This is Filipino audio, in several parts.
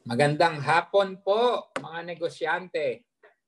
Magandang hapon po mga negosyante.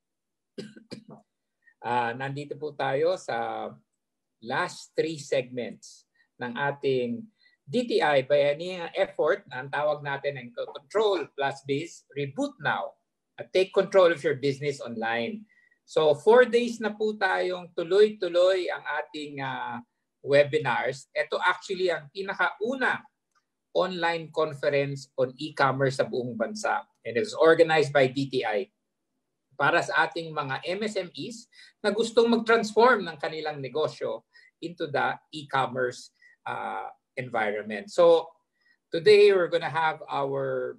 Nandito po tayo sa last 3 segments ng ating DTI Bayanihan effort. Ang tawag natin ay Control Plus Biz, Reboot Now, at Take Control of Your Business Online. So 4 days na po tayong tuloy-tuloy ang ating webinars. Ito actually ang pinakauna online conference on e-commerce sa buong bansa. And it was organized by DTI para sa ating mga MSMEs na gustong mag-transform ng kanilang negosyo into the e-commerce environment. So today we're going to have our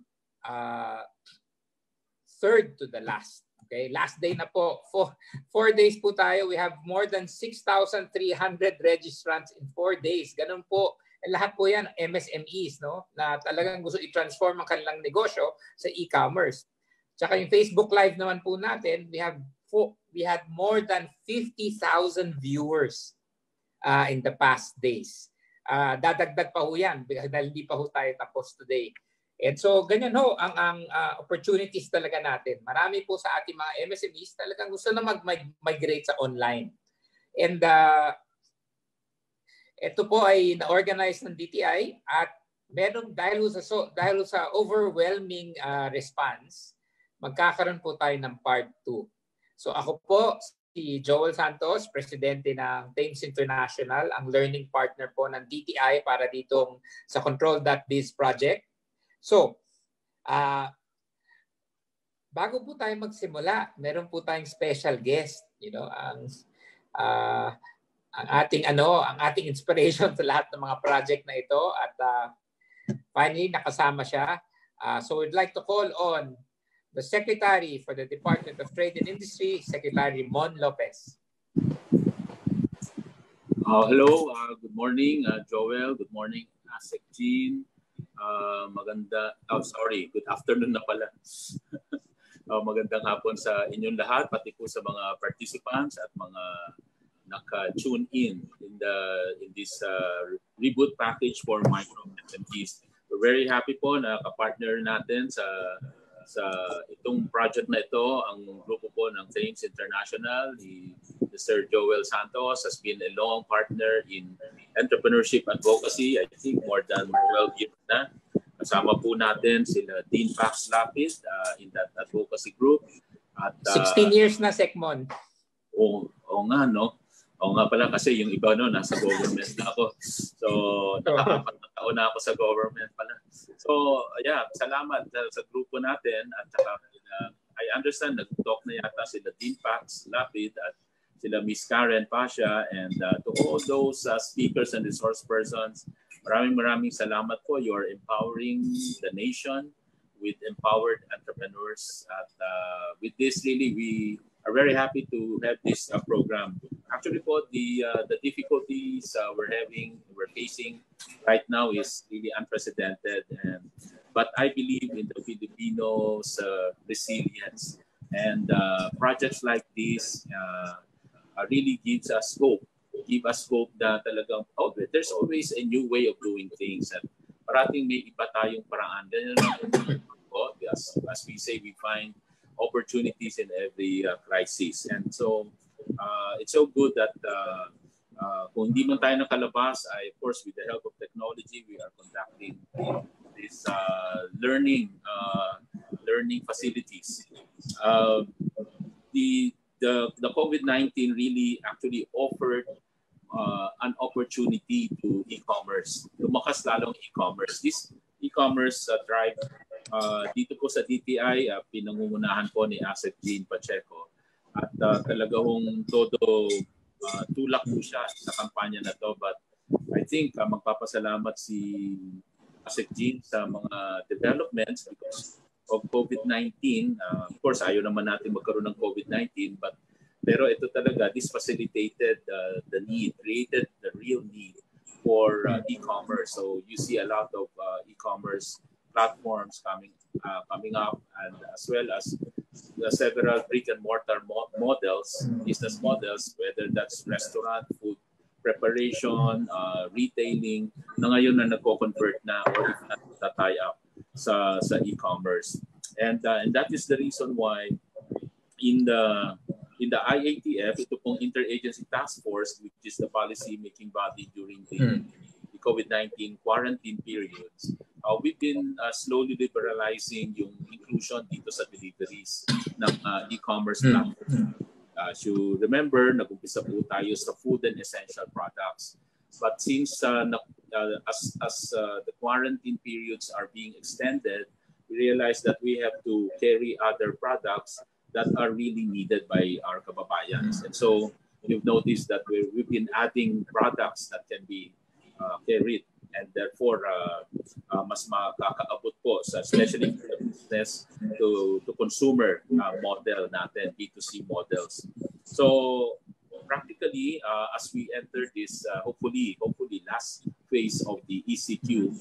third to the last. Okay, last day na po. 4 days po tayo. We have more than 6,300 registrants in 4 days. Ganun po. Lahat po yan MSMEs, no, na talagang gusto i-transform ang kanilang negosyo sa e-commerce. Tsaka yung Facebook Live naman po natin, we had more than 50,000 viewers in the past days. Dadagdag pa ho yan dahil hindi pa ho tayo tapos today. And so ganyan ho ang opportunities talaga natin. Marami po sa ating mga MSMEs talagang gusto na mag-migrate sa online. And ito po ay na-organize ng DTI at meron dahil sa overwhelming response, magkakaroon po tayo ng part 2. So ako po si Joel Santos, presidente ng Thames International, ang learning partner po ng DTI para ditong sa Control.biz project. So, bago po tayo magsimula, meron po tayong special guest, ang ating inspiration sa lahat ng mga project na ito at finally nakasama siya. So we'd like to call on the Secretary for the Department of Trade and Industry, Secretary Mon Lopez. Hello, good morning Joel, good morning Asek Jean. Good afternoon na pala. Magandang hapon sa inyong lahat, pati po sa mga participants at mga naka-tune in this reboot package for micro SMEs. We're very happy po na ka-partner natin sa itong project na ito. Ang grupo po ng Thames International, ni Mr. Joel Santos has been a long partner in entrepreneurship advocacy. I think more than 12 years na. Kasama po natin sila Dean Pax Lapid in that advocacy group. At 16 years na, Sekmon. Oo nga, no? Oo nga pala kasi yung iba nasa government na ako. So, nakakapat na taon na ako sa government pala. So, yeah, salamat sa grupo natin. At I understand nag-talk na yata sila Dean Pax Lapid at sila Miss Karen Pasha, and to all those speakers and resource persons, maraming salamat po. You are empowering the nation with empowered entrepreneurs. At with this, really, we are very happy to have this program. Actually po, the difficulties we're facing right now is really unprecedented. But I believe in the Filipinos' resilience. And projects like this really gives us hope. Give us hope na talagang, there's always a new way of doing things. At parating may iba tayong paraan. As we say, we find opportunities in every crisis. And so it's so good that kung hindi man tayo nakalabas, of course, with the help of technology, we are conducting this learning facilities. The COVID-19 really actually offered an opportunity to e-commerce. Lumakas lalong e-commerce. This e-commerce drive dito po sa DTI, pinangungunahan po ni Asek Jean Pacheco. At talaga hong todo tulak po siya sa kampanya na to. But I think magpapasalamat si Asek Jean sa mga developments because of COVID-19. Of course, ayaw naman natin magkaroon ng COVID-19, pero ito talaga, this facilitated the need, created the real need for e-commerce. So you see a lot of e-commerce platforms coming up, and as well as several brick and mortar models, business models, whether that's restaurant, food preparation, retailing, na ngayon na nagko-convert na or if not tie up sa e-commerce. And that is the reason why in the IATF, ito pong Interagency Task Force, which is the policy-making body during the COVID-19 quarantine periods, we've been slowly liberalizing yung inclusion dito sa deliveries ng e-commerce platform. As you remember, nag-umpisa po tayo sa food and essential products. But since as the quarantine periods are being extended, we realize that we have to carry other products that are really needed by our kababayans. And so you've noticed that we've been adding products that can be carried, and therefore mas makakaabot po, especially for the business to consumer model natin, B2C models. So practically, as we enter this hopefully last phase of the ECQ,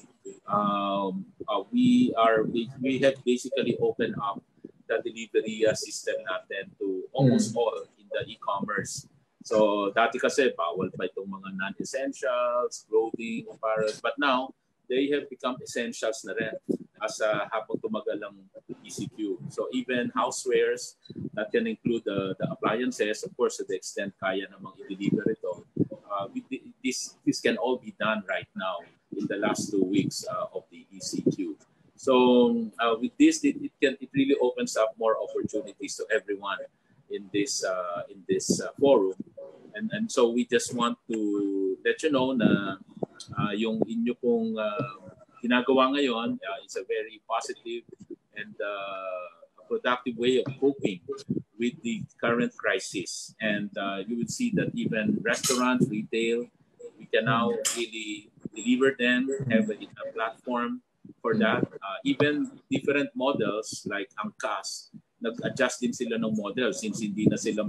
we have basically opened up the delivery system natin to almost all in the e-commerce. So dati kasi bawal pa itong mga non-essentials, clothing, apparel, but now they have become essentials na rin as habang tumagal ang ECQ. So even housewares that can include the appliances, of course, to the extent kaya namang i-deliver ito, this can all be done right now in the last 2 weeks of the ECQ. So with this, it really opens up more opportunities to everyone in this forum, and so we just want to let you know na yung inyo pong ginagawa ngayon is a very positive and productive way of coping with the current crisis, and you will see that even restaurants, retail, we can now really deliver them, have a platform for that. Even different models like angkas, nag-adjust din sila ng model since hindi na sila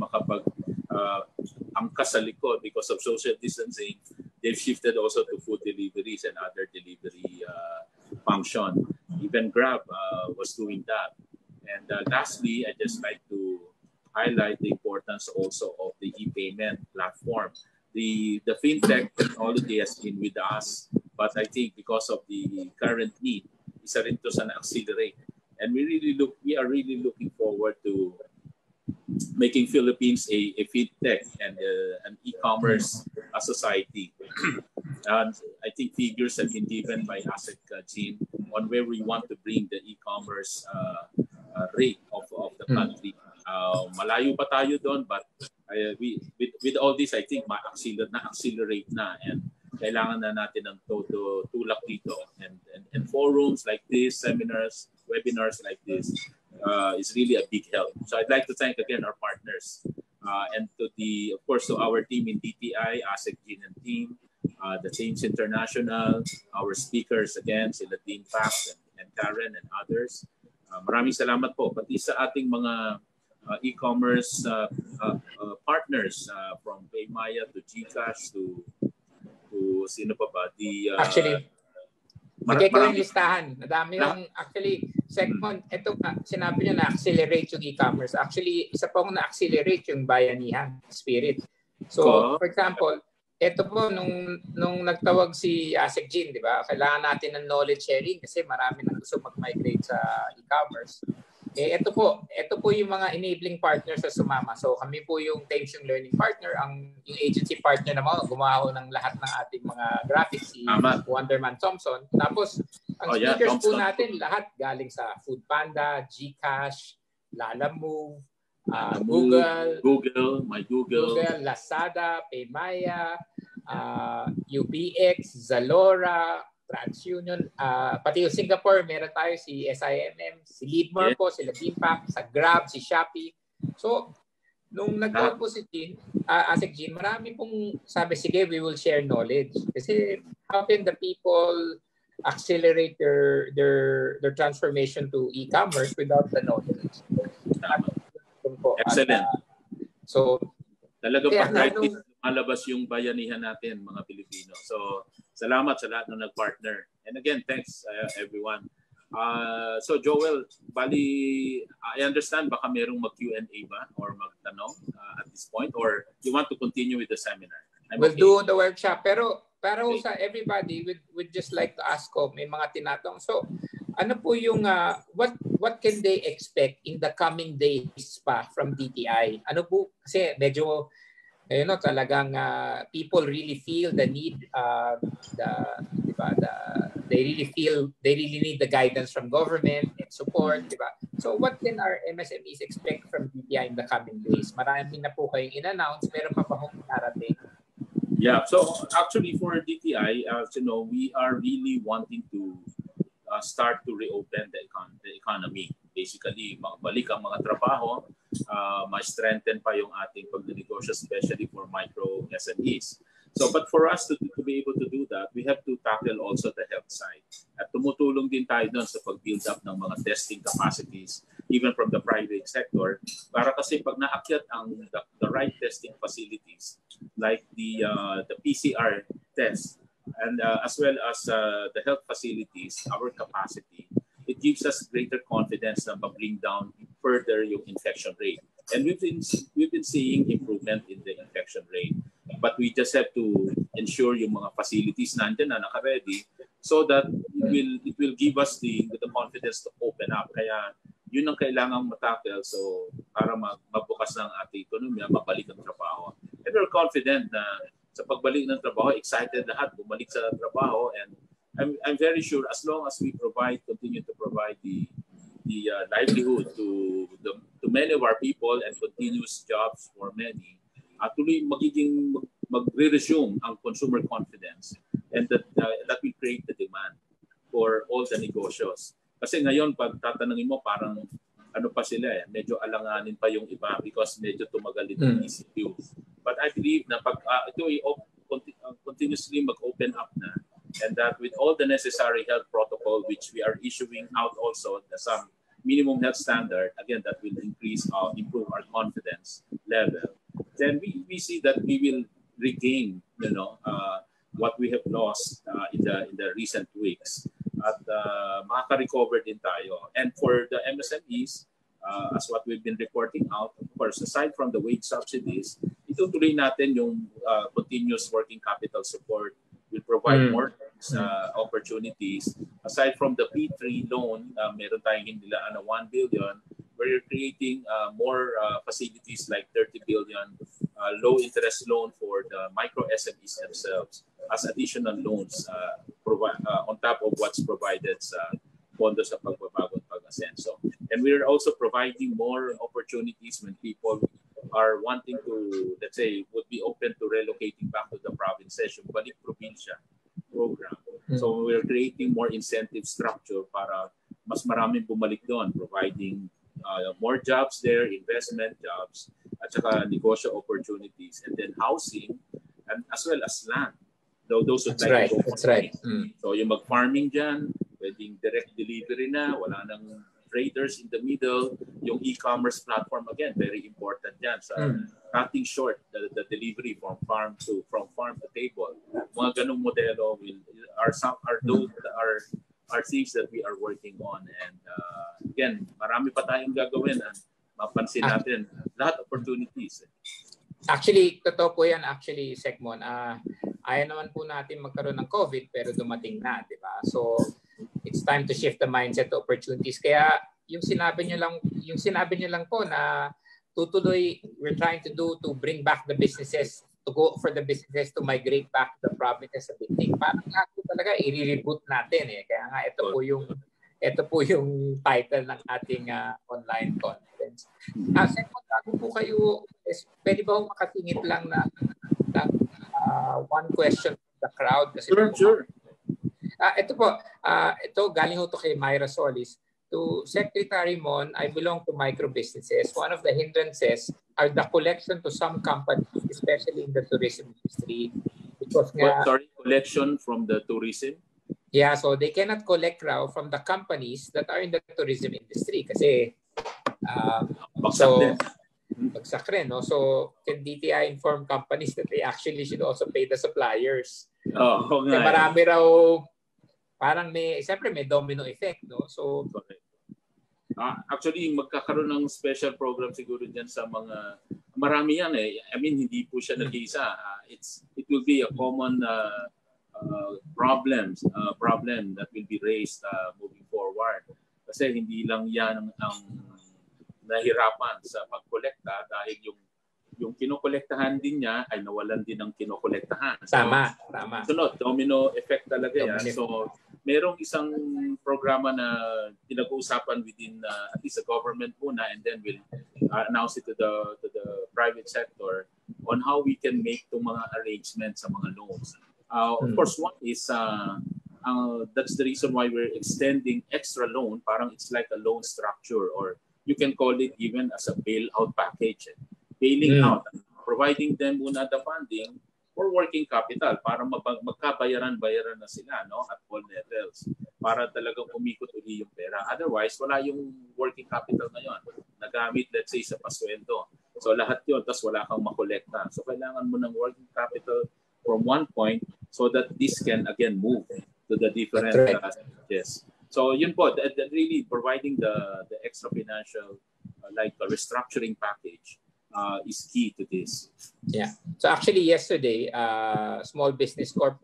angkas sa likod because of social distancing. They've shifted also to food deliveries and other delivery function. Even Grab was doing that. And lastly, I just like to highlight the importance also of the e-payment platform. The fintech technology has been with us, but I think because of the current need, isa rin to sa na-accelerate. And we are really looking forward to making Philippines a fintech and an e-commerce society. And I think figures have been given by ASEC Jean on where we want to bring the e-commerce rate of the country. Malayo pa tayo doon, but with all this, I think na-accelerate na, and kailangan na natin ng todo tulak dito, and forums like this, seminars, webinars like this is really a big help. So I'd like to thank again our partners and of course to our team in DTI, ASEC Jean and team, the Change International, our speakers again, sila Dean Pax and Karen and others. Maraming salamat po pati sa ating mga e-commerce partners from Paymaya to GCash to sino pa ba? Actually, bigay ko yung listahan. Madami yung actually segment. Ito sinabi niyo na-accelerate yung e-commerce. Actually, isa pa na-accelerate yung bayanihan spirit. So, for example, ito po nung nagtawag si ASEC Jean, di ba? Kailangan natin ng knowledge sharing kasi marami nang gusto mag-migrate sa e-commerce. Ito po yung mga enabling partners sa sumama. So kami po yung Thames yung learning partner, yung agency partner naman gumawa ng lahat ng ating mga graphics, si Wonderman Thompson. Tapos ang speakers po natin lahat galing sa Food Panda, GCash, Lalamove, Google, Lazada, Paymaya, UBX, Zalora, TransUnion, pati yung Singapore, meron tayo si SIMM, si Leadmore po, sila Teampack, sa Grab, si Shopee. So, nung nagtawag po si ASEC Jean, marami pong sabi, sige, we will share knowledge. Kasi how can the people accelerate their transformation to e-commerce without the knowledge? Excellent. So, talagang pag-practice lumalabas yung bayanihan natin, mga Pilipino. So, salamat sa lahat ng nag-partner. And again, thanks everyone. So Joel, bali, I understand baka merong mag-Q&A ba or magtanong at this point, or you want to continue with the seminar? We'll do the workshop. Pero sa everybody, we'd just like to ask ko, may mga tinatong. So, ano po yung, what what can they expect in the coming days pa from DTI? Ano po, kasi medyo, talagang people really feel the need, they really need the guidance from government and support, di ba? So what can our MSMEs expect from DTI in the coming days? Marami na po kayong in-announce, meron pa ba kung narating? Yeah, so actually for DTI, we are really wanting to start to reopen the economy. Basically, balik ang mga trabaho, ma-strengthen pa yung ating pagnegosyo, especially for micro SMEs. So, but for us to be able to do that, we have to tackle also the health side. At tumutulong din tayo doon sa pag-build up ng mga testing capacities, even from the private sector, para kasi pag naakyat ang the right testing facilities, like the PCR test, and as well as the health facilities, our capacity, it gives us greater confidence na ma-bring down further yung infection rate. And we've been seeing improvement in the infection rate. But we just have to ensure yung mga facilities nandiyan na naka-ready so that it will give us the confidence to open up. Kaya yun ang kailangang matackle so para mabukas ng ating ekonomiya, mabalik ang trabaho. And we're confident na sa pagbalik ng trabaho, excited lahat bumalik sa trabaho, and I'm very sure as long as we continue to provide the livelihood to many of our people and continuous jobs for many, tuloy magre-resume ang consumer confidence, and that will create the demand for all the negosyo. Kasi ngayon pag tatanungin mo parang ano pa sila medyo alanganin pa yung iba because medyo tumagal din ang ECQ. But I believe na pag ito continuously mag-open up na, and that with all the necessary health protocol which we are issuing out also some minimum health standard, again that will improve our confidence level, then we see that we will regain what we have lost in the recent weeks at makaka-recover din tayo. And for the MSMEs, as what we've been reporting out, of course, aside from the wage subsidies, itutuloy natin yung continuous working capital support. Will provide more opportunities. Aside from the P3 loan, meron tayong hinilaan na 1 billion, where you're creating more facilities like 30 billion low interest loan for the micro SMEs themselves as additional loans on top of what's provided sa pondo sa pagbabago at pag-asenso. And we're also providing more opportunities when people are wanting to, let's say, would be open to relocating back to the provinces, yung Balik Probinsya program. So we're creating more incentive structure para mas maraming bumalik doon, providing more jobs there, investment jobs, at saka negosyo opportunities, and then housing, and as well as land. Though those would like to go That's right. So yung mag-farming dyan, pwedeng direct delivery na, wala nang traders in the middle. Yung e-commerce platform, again, very important yan sa cutting short the delivery from farm to table. Mga ganong modelo are things that we are working on. And again, marami pa tayong gagawin at mapansin natin lahat opportunities. Actually, totoo po yan Segmon. Ayaw naman po natin magkaroon ng COVID pero dumating na, di ba? So it's time to shift the mindset to opportunities. Kaya yung sinabi niyo lang po na tutuloy, we're trying to bring back the businesses, to go for the businesses to migrate back to the provinces a bit. Parang nga po talaga i-reboot natin Kaya nga ito po yung title ng ating online conference. Second, bago po kayo, pwede ba makatingit lang na one question from the crowd? Kasi Sure. Ito galing ho to kay Myra Solis. To Secretary Mon, I belong to micro businesses. One of the hindrances are the collection to some companies, especially in the tourism industry. Because collection from the tourism? Yeah, so they cannot collect raw from the companies that are in the tourism industry kasi bagsak rin, no? So can DTI inform companies that they actually should also pay the suppliers? Kasi marami raw, parang siyempre may domino effect, no? So actually magkakaroon ng special program siguro diyan sa mga marami yan I mean hindi po siya nag-iisa. It will be a common problem that will be raised moving forward. Kasi hindi lang yan ang nahirapan sa pagkolekta dahil yung kinokolektahan din niya ay nawalan din ng kinokolektahan. So, tama. Sunod, domino effect talaga yan. So, merong isang programa na pinag-uusapan within at least the government muna, and then we'll announce it to the private sector on how we can make itong mga arrangements sa mga loans. Of course, one is that's the reason why we're extending extra loan. Parang it's like a loan structure, or you can call it even as a bailout package. Bailing out, providing them muna the funding for working capital para magkabayaran-bayaran na sila, no, at all levels, para talagang umikot uli yung pera. Otherwise, wala yung working capital ngayon. Nagamit, let's say, sa pasweldo. So lahat yun, tapos wala kang makolekta. So kailangan mo ng working capital from one point so that this can again move to the different stages. So yun po, really providing the extra financial like a restructuring package is key to this. Yeah. So actually yesterday, Small Business Corp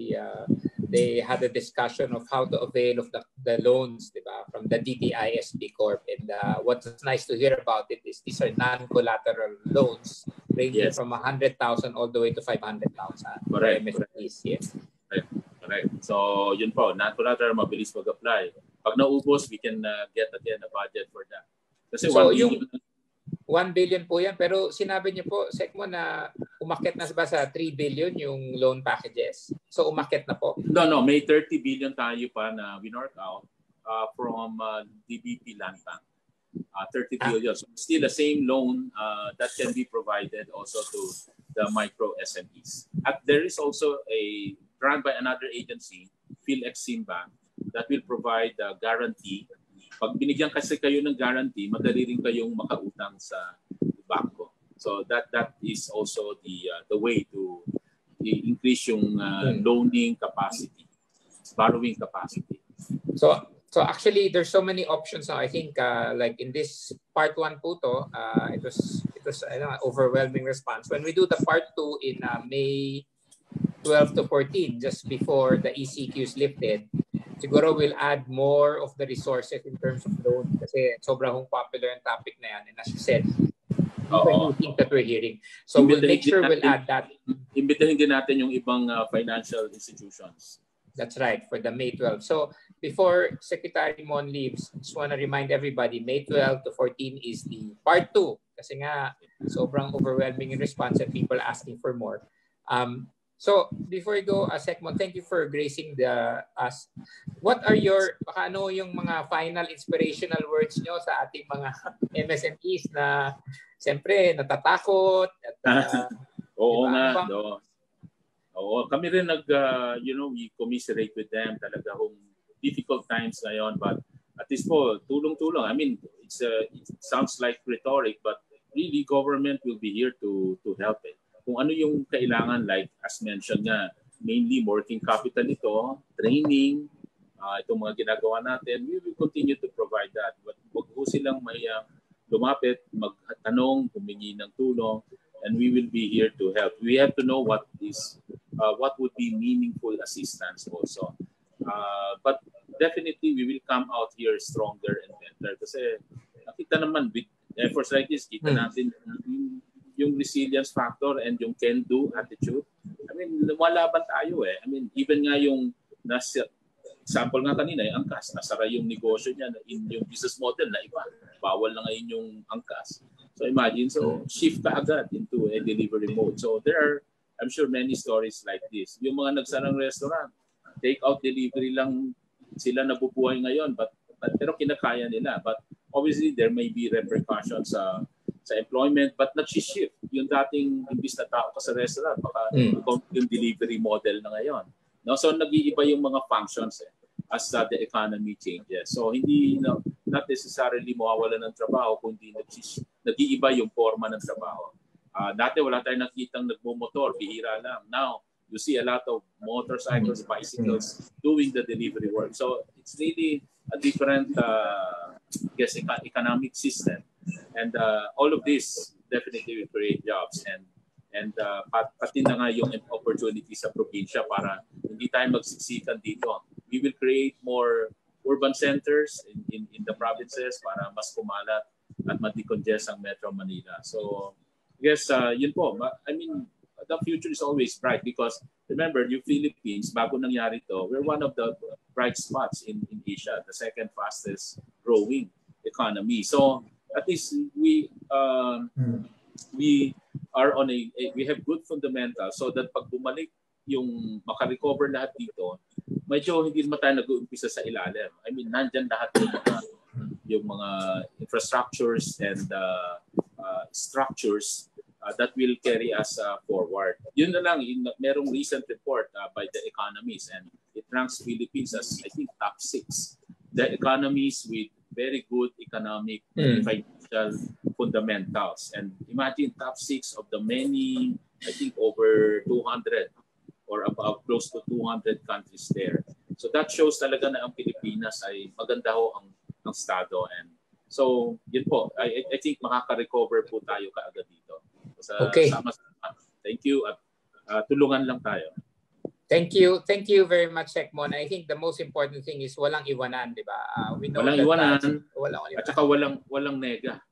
they had a discussion of how to avail of the loans, diba, from the DTI SB Corp. And what's nice to hear about it is these are non-collateral loans ranging from 100,000 all the way to 500,000. Correct. Yes. Correct. So yun po, non-collateral, mabilis mag-apply. Pag naubos, we can get again a budget for that. Kasi so yung 1 billion po yan, pero sinabi niyo po, Secmo, na umakyat na ba sa 3 billion yung loan packages? So umakyat na po? No, may 30 billion tayo pa na winork out from DBP Land Bank. 30 billion. So still the same loan that can be provided also to the micro SMEs. At there is also a grant by another agency, PhilExim Bank, that will provide a guarantee. Pag binigyan kasi kayo ng guarantee, madali rin kayong makautang sa bangko. So that is also the way to increase yung loaning capacity, borrowing capacity. So actually, there's so many options now. I think like in this part 1 po to, it was overwhelming response. When we do the part 2 in May 12 to 14, just before the ECQ is lifted, siguro we'll add more of the resources in terms of loan kasi sobrang popular yung topic na yan. And as you said, new things that we're hearing. So we'll make sure we'll add that. Imbitahin din natin yung ibang financial institutions. That's right, for the May 12. So before Secretary Mon leaves, just want to remind everybody, May 12 to 14 is the part 2. Kasi nga, sobrang overwhelming in response and people asking for more. So before you go, Secmon, thank you for gracing us. What are your, ano yung mga final inspirational words nyo sa ating mga MSMEs na siyempre natatakot? At, Oo nga. Oo, kami rin we commiserate with them talaga kung difficult times ngayon, but at least po, tulong-tulong. I mean, it sounds like rhetoric, but really government will be here to help it. Kung ano yung kailangan, like as mentioned nga, mainly working capital ito, training, itong mga ginagawa natin, we will continue to provide that. But wag po silang may lumapit, magtanong, humingi ng tulong, and we will be here to help. We have to know what would be meaningful assistance also. But definitely, we will come out here stronger and better. Kasi nakita naman with efforts like this, kita natin yung resilience factor and yung can-do attitude. I mean, lumalaban tayo eh. I mean, even nga yung example nga kanina, yung angkas, nasara yung negosyo niya, yung business model na iba. Bawal na ngayon yung angkas. So imagine, shift ka agad into a delivery mode. So there are, I'm sure, many stories like this. Yung mga nagsarang restaurant, take-out delivery lang sila nabubuhay ngayon, pero kinakaya nila. But obviously, there may be repercussions sa employment, but nag-shift. Yung dating imbis na tao ka sa restaurant, baka yung delivery model na ngayon. No? So nag-iiba yung mga functions as the economy changes. So hindi, not necessarily mawawala ng trabaho, kundi nag-iiba yung forma ng trabaho. Dati wala tayong nakitang nagmumotor, bihira lang. Now, you see a lot of motorcycles, bicycles doing the delivery work. So it's really a different economic system. And all of this definitely will create jobs and pati na nga yung opportunity sa probinsya para hindi tayo magsiksikan dito. We will create more urban centers in the provinces para mas kumalat at ma-decongest ang Metro Manila. So, I guess yun po. I mean, the future is always bright because remember, yung Philippines, bago nangyari to, we're one of the bright spots in Asia, the second fastest growing economy. So, at least we are on we have good fundamentals so that pag bumalik yung makarecover lahat dito, medyo hindi naman tayo nag-uumpisa sa ilalim. I mean, nandyan lahat yung mga infrastructures and structures that will carry us forward. Yun na lang, merong recent report by the economists and it ranks Philippines as, I think, top 6. The economies with very good economic and financial fundamentals. And imagine top 6 of the many, I think over 200 or about close to 200 countries there. So that shows talaga na ang Pilipinas ay maganda ho ang estado. And so yun po, I think makaka-recover po tayo kaagad dito. Okay. Sama-sama. Thank you at tulungan lang tayo. Thank you very much, Sekmon. I think the most important thing is walang iwanan, di ba? Walang iwanan at saka walang nega.